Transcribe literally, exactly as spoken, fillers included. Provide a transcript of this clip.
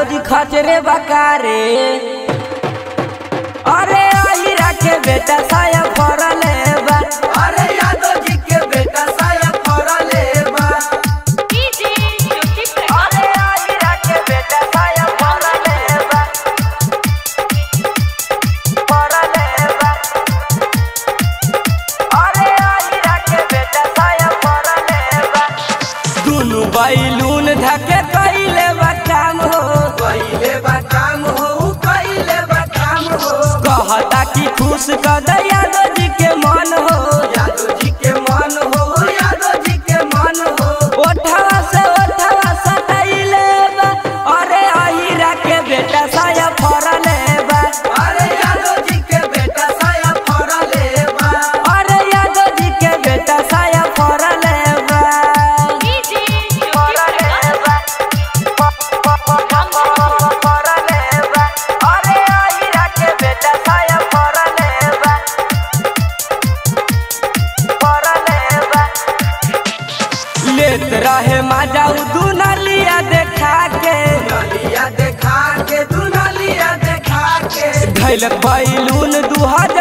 जी खचरे बकारे। अरे अहिरा के बेटा साया फरले बा। अरे यादव जी के बेटा साया फरले बा। अरे अहिरा के बेटा साया फरले बा, फरले बा। अरे अहिरा के बेटा साया फरले बा। दुनु बैलून धके कइले बा काम हो, कइले बा काम हो, कइले बा काम हो। कहता कि खुश कर दे यादव जी के मन हो, यादव जी के मन हो, यादव जी के मन हो। ओठवा से ओठवा सटैले बा। अरे अहिरा के बेटा साया फरले बा। अरे यादव जी के बेटा साया फरले बा। अरे यादव जी के बेटा साया फरले बा, फरले बा, फरले बा। अरे अहिरा के बेटा साया फरले बा, फरले बा। लेत रहे मजा उ दुनलिया देखा के, दुनलिया देखा के, दुनलिया देखा के। धैलक बैलून दू हजार